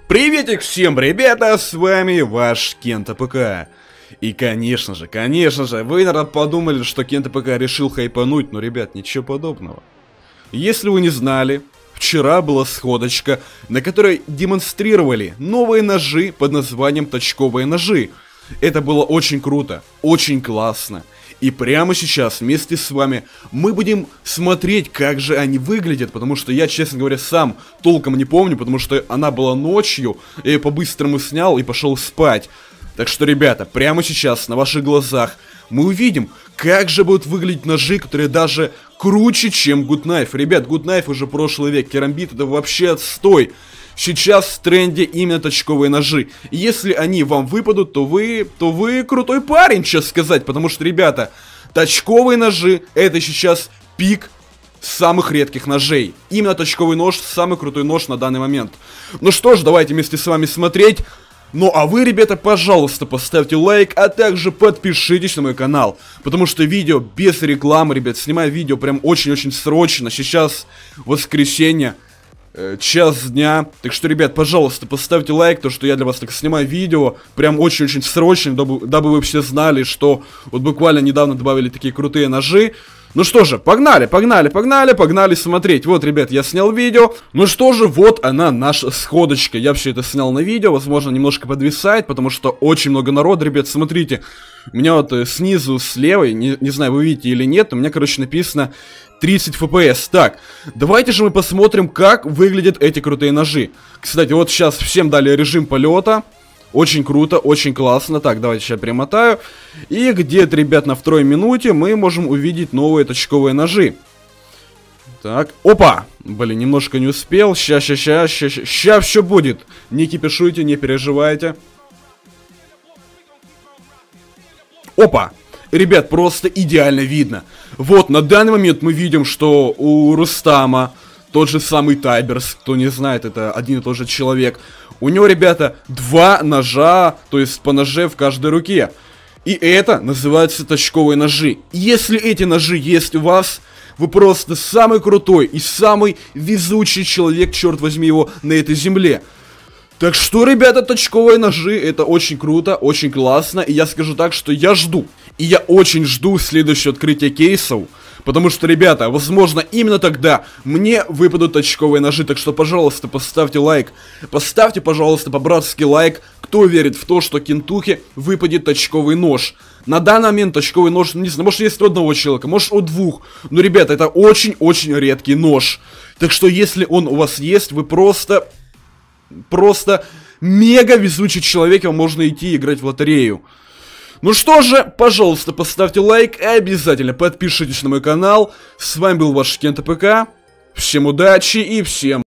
Приветик всем, ребята, с вами ваш Кент АПК. И конечно же, вы, наверное, подумали, что Кент АПК решил хайпануть, но, ребят, ничего подобного. Если вы не знали, вчера была сходочка, на которой демонстрировали новые ножи под названием точковые ножи. Это было очень круто, очень классно. И прямо сейчас вместе с вами мы будем смотреть, как же они выглядят, потому что я, честно говоря, сам толком не помню, потому что она была ночью, я ее по-быстрому снял и пошел спать. Так что, ребята, прямо сейчас на ваших глазах мы увидим, как же будут выглядеть ножи, которые даже круче, чем Good Knife. Ребят, Good Knife уже прошлый век, керамбит это вообще отстой. Сейчас в тренде именно точковые ножи. И если они вам выпадут, то вы крутой парень, честно сказать. Потому что, ребята, точковые ножи это сейчас пик самых редких ножей. Именно точковый нож самый крутой нож на данный момент. Ну что ж, давайте вместе с вами смотреть. Ну а вы, ребята, пожалуйста, поставьте лайк, а также подпишитесь на мой канал. Потому что видео без рекламы, ребят, снимаю видео прям очень-очень срочно. Сейчас воскресенье. Час дня. Так что, ребят, пожалуйста, поставьте лайк, то, что я для вас так снимаю видео. Прям очень-очень срочно, дабы вы все знали, что вот буквально недавно добавили такие крутые ножи. Ну что же, погнали смотреть. Вот, ребят, я снял видео. Ну что же, вот она, наша сходочка. Я вообще это снял на видео, возможно, немножко подвисает, потому что очень много народа, ребят, смотрите. У меня вот снизу, слева, не знаю, вы видите или нет, у меня, короче, написано 30 FPS. Так, давайте же мы посмотрим, как выглядят эти крутые ножи. Кстати, вот сейчас всем дали режим полета. Очень круто, очень классно. Так, давайте сейчас перемотаю. И где-то, ребят, на второй минуте мы можем увидеть новые точковые ножи. Так, опа! Блин, немножко не успел. Ща все будет. Не кипишуйте, не переживайте. Опа! Ребят, просто идеально видно. Вот, на данный момент мы видим, что у Рустама тот же самый Тайберс, кто не знает, это один и тот же человек. У него, ребята, два ножа, то есть по ноже в каждой руке. И это называется точковые ножи. Если эти ножи есть у вас, вы просто самый крутой и самый везучий человек, черт возьми его, на этой земле. Так что, ребята, точковые ножи, это очень круто, очень классно. И я скажу так, что я жду. И я очень жду следующее открытие кейсов. Потому что, ребята, возможно, именно тогда мне выпадут точковые ножи. Так что, пожалуйста, поставьте лайк. Поставьте, пожалуйста, по-братски лайк, кто верит в то, что Кентухе выпадет точковый нож. На данный момент точковый нож, не знаю, может есть у одного человека, может у двух. Но, ребята, это очень-очень редкий нож. Так что, если он у вас есть, вы просто мега везучий человек, вам можно идти играть в лотерею. Ну что же, пожалуйста, поставьте лайк и обязательно подпишитесь на мой канал. С вами был ваш Кент АПК. Всем удачи и всем